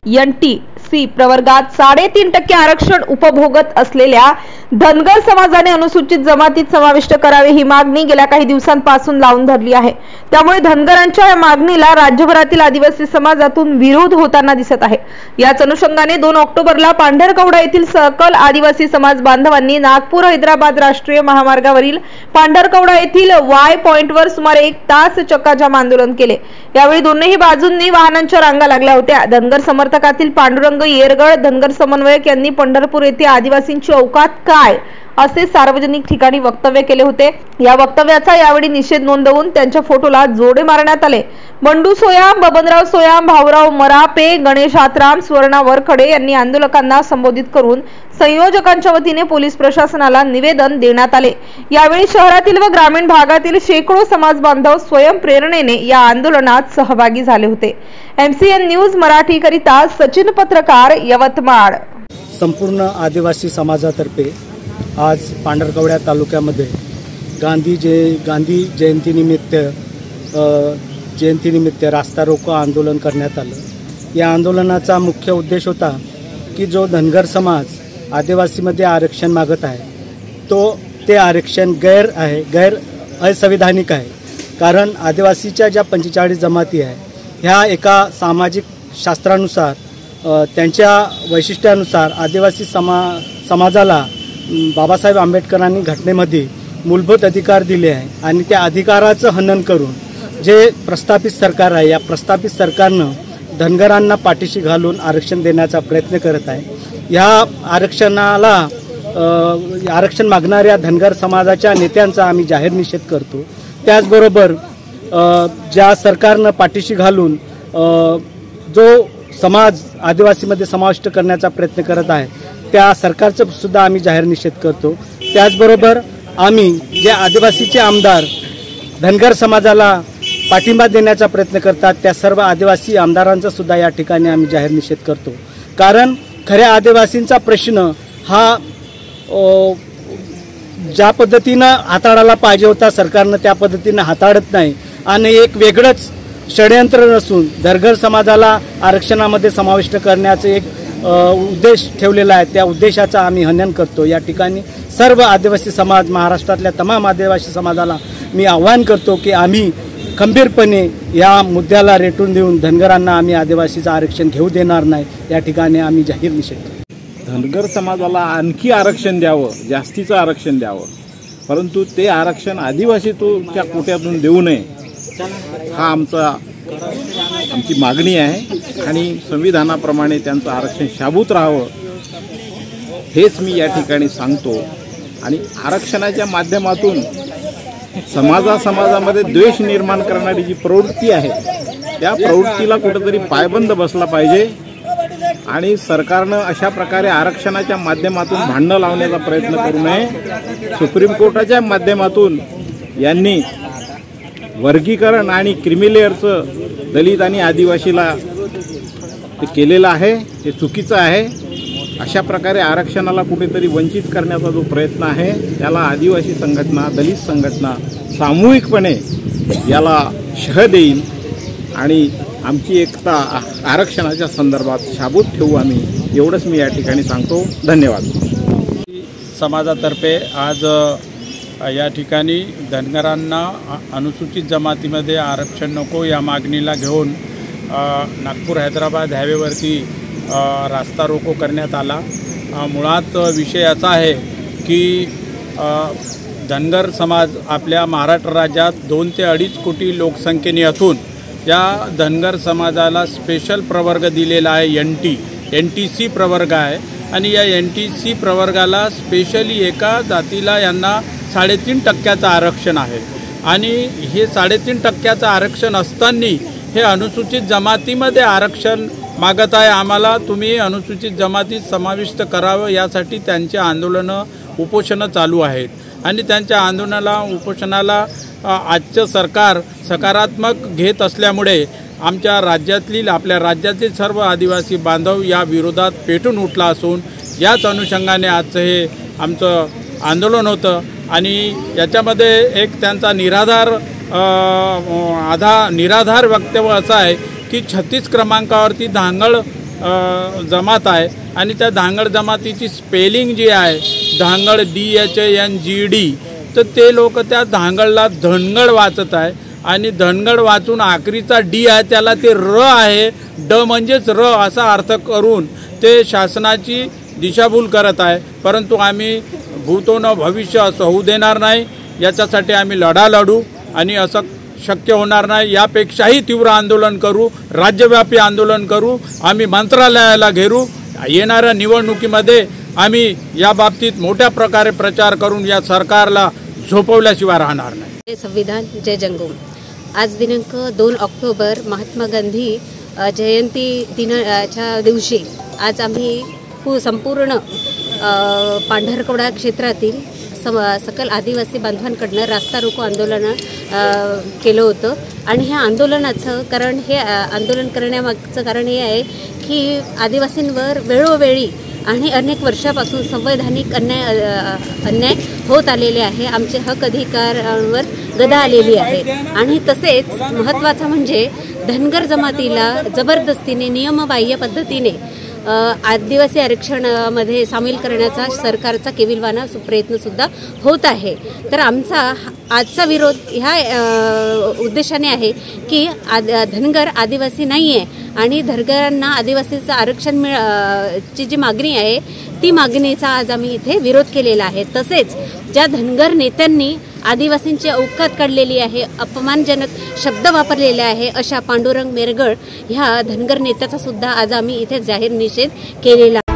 NTC प्रवर्गात 3.5% आरक्षण उपभोगत असलेल्या धनगर समाजाने अनुसूचित जमातीत समाविष्ट करावे ही मागणी गेल्या काही दिवसांपासून लावून धरली आहे। त्यामुळे धनगरांच्या या मागणीला राज्यभरातील आदिवासी समाजातून विरोध होताना दिसत आहे। याच अनुषंगाने 2 ऑक्टोबरला पांढरकवडा येथील सकल आदिवासी समाज बांधवांनी नागपूर हैदराबाद राष्ट्रीय महामार्गावरील पांढरकवडा येथील वाय पॉइंटवर सुमारे 1 तास चक्काजाम आंदोलन केले। यावेळी दोन्ही बाजूंनी वाहनांच्या रांगा लागल्या होत्या। धनगर समर्थकातील पांडुरंग येरगड धनगर समन्वयक यांनी पंढरपूर येथे आदिवासींची औकात काय असे सार्वजनिक ठिकाणी वक्तव्य केले होते। या वक्तव्याचा यावेळी निषेध नोंदवून त्यांच्या फोटोला जोडे मारण्यात आले। बंडू सोयाम, बबनराव सोयाम, भाऊराव मरापे, गणेश आत्राम, स्वर्णा वरखडे यांनी आंदोलकांना संबोधित करून संयोजकांच्या वतीने पोलीस प्रशासनाला निवेदन देण्यात आले। यावेळी शहरातील व ग्रामीण भागातील शेकडो समाज बांधव स्वयंप्रेरणेने या आंदोलनात सहभागी झाले होते। MCN न्यूज मराठी करिता सचिन पत्रकार, यवतमाळ। संपूर्ण आदिवासी समाजातर्फे आज पांढरकवडा तालुक्यामध्ये गांधी जयंतीनिमित्त रास्ता रोको आंदोलन करण्यात आलं। या आंदोलनाचा मुख्य उद्देश होता की जो धनगर समाज आदिवासीमध्ये आरक्षण मागत आहे ते आरक्षण गैर असंविधानिक आहे। कारण आदिवासीच्या ज्या 45 जमाती आहे ह्या एका सामाजिक शास्त्रानुसार त्यांच्या वैशिष्ट्यानुसार आदिवासी समाजाला बाबासाहेब आंबेडकरांनी घटनेमध्ये मूलभूत अधिकार दिले आहे आणि त्या अधिकाराचं हनन करून जे प्रस्थापित सरकार आहे या प्रस्थापित सरकारनं धनगरांना पाठीशी घालून आरक्षण देण्याचा प्रयत्न करत आहे। या आरक्षण मागणाऱ्या धनगर समाजाच्या नेत्यांचा आम्ही जाहीर निषेध करतो। त्याचबरोबर ज्या सरकारनं पाठीशी घालून जो समाज आदिवासीमध्ये समाविष्ट करण्याचा प्रयत्न करत आहे त्या सरकारचा सुद्धा आम्ही जाहीर निषेध करतो। त्याचबरोबर आम्ही जे आदिवासीचे आमदार धनगर समाजाला पाठिंबा देण्याचा प्रयत्न करतात त्या सर्व आदिवासी आमदारांचा सुद्धा या ठिकाणी आम्ही जाहीर निषेध करतो। कारण खऱ्या आदिवासींचा प्रश्न हा ज्या पद्धतीनं हाताळायला पाहिजे होता सरकारनं त्या पद्धतीनं हाताळत नाही आणि एक वेगळंच षडयंत्र नसून धनगर समाजाला आरक्षणामध्ये समाविष्ट करण्याचे एक उद्देश ठेवलेला आहे। त्या उद्देशाचा आम्ही हनन करतो। या ठिकाणी सर्व आदिवासी समाज महाराष्ट्रातल्या तमाम आदिवासी समाजाला मी आवाहन करतो की आम्ही खंबीरपणे या मुद्द्याला रेटून देऊन धनगरांना आम्ही आदिवासीचं आरक्षण घेऊ देणार नाही। या ठिकाणी आम्ही जाहीर निषेध करतो। धनगर समाजाला आणखी आरक्षण द्यावं, जास्तीचं आरक्षण द्यावं, परंतु ते आरक्षण आदिवासीच्या कोट्यातून देऊ नये हा आमची मागणी आहे आणि संविधानाप्रमाणे त्यांचं आरक्षण शाबूत राहावं हेच मी या ठिकाणी सांगतो। आणि आरक्षणाच्या माध्यमातून समाजामध्ये द्वेष निर्माण करणारी जी प्रवृत्ती आहे त्या प्रवृत्तीला कुठेतरी पायबंद बसला पाहिजे आणि सरकारनं अशा प्रकारे आरक्षणाच्या माध्यमातून भांडणं लावण्याचा प्रयत्न करू नये। सुप्रीम कोर्टाच्या माध्यमातून यांनी वर्गीकरण आणि क्रिमिलेअरचं दलित आणि आदिवासीला ते केलेलं आहे, हे चुकीचं आहे। अशा प्रकारे आरक्षणाला कुठेतरी वंचित करण्याचा जो प्रयत्न आहे त्याला आदिवासी संघटना, दलित संघटना सामूहिकपणे याला शह देईल आणि आमची एकता आरक्षणाच्या संदर्भात शाबूत ठेवू आम्ही, एवढंच मी या ठिकाणी सांगतो। धन्यवाद। समाजातर्फे आज या ठिकाणी धनगरांना अनुसूचित जमातीमध्ये आरक्षण नको या मागणीला घेऊन नागपूर हैदराबाद हायवेवरती रास्ता रोको करण्यात आला। मुळात विषय असा आहे की धनगर समाज आपल्या महाराष्ट्र राज्यात 2 ते 2.5 कोटी लोकसंख्येने असून या धनगर समाजाला स्पेशल प्रवर्ग दिलेला आहे। NTC प्रवर्ग आहे आणि या NTC प्रवर्गाला स्पेशली एका जातीला यांना 3.5% आरक्षण आहे आणि हे 3.5% आरक्षण असताना हे अनुसूचित जमातीमध्ये आरक्षण मागत आहे। आम्हाला तुम्ही अनुसूचित जमातीत समाविष्ट करावं यासाठी त्यांचे आंदोलनं उपोषणं चालू आहेत आणि त्यांच्या उपोषणाला आजचं सरकार सकारात्मक घेत असल्यामुळे आपल्या राज्यातील सर्व आदिवासी बांधव या विरोधात पेटून उठला असून याच अनुषंगाने आजचं हे आमचं आंदोलन होतं आणि याच्यामध्ये एक त्यांचा निराधार वक्तव्य असं आहे की 36 क्रमांकावरती धांगड जमात आहे आणि त्या धांगड जमातीची स्पेलिंग जी आहे धांगड DHNGD, तर ते लोक त्या धांगडला धनगड वाचत आहे आणि धनगड वाचून आखरीचा D आहे त्याला ते र आहे, ड म्हणजेच र असा अर्थ करून ते शासनाची दिशाभूल करत आहे। परंतु आम्ही भूतो न भविष्य असं होऊ देणार नाही, याच्यासाठी आम्ही लढा लढू आणि असं शक्य होणार नाही। यापेक्षाही तीव्र आंदोलन करू, राज्यव्यापी आंदोलन करू, आम्ही मंत्रालयाला घेरू। येणाऱ्या निवडणुकीमध्ये आम्ही या बाबतीत मोठ्या प्रकारे प्रचार करून या सरकारला झोपवल्याशिवाय राहणार नाही। संविधान जय जंगम। आज दिनांक 2 ऑक्टोबर महात्मा गांधी जयंती दिनाच्या दिवशी आज आम्ही संपूर्ण पांढरकवडा क्षेत्रातील सकल आदिवासी बांधवांकडनं रास्ता रोको आंदोलन केलं होतं आणि ह्या आंदोलनाचं कारण, हे आंदोलन करण्यामागचं कारण हे आहे की आदिवासींवर वेळोवेळी आणि अनेक वर्षापासून संवैधानिक अन्याय होत आलेले आहे। आमचे हक अधिकारांवर गदा आलेली आहे आणि तसेच महत्त्वाचं म्हणजे धनगर जमातीला जबरदस्तीने नियमबाह्य पद्धतीने आदिवासी आरक्षणामध्ये सामील करण्याचा सरकारचा केविलवाणा प्रयत्नसुद्धा होत आहे। तर आमचा आजचा विरोध ह्या उद्देशाने आहे की धनगर आदिवासी नाही आहे आणि धनगरांना आदिवासीचं आरक्षण ची जी मागणी आहे ती मागणीचा आज आम्ही इथे विरोध केलेला आहे। तसेच ज्या धनगर नेत्यांनी आदिवासींची औकात काढलेली आहे, अपमानजनक शब्द वापरलेले आहे, अशा पांडुरंग मेरगळ ह्या धनगर नेत्याचा सुद्धा आज आम्ही इथे जाहीर निषेध केलेला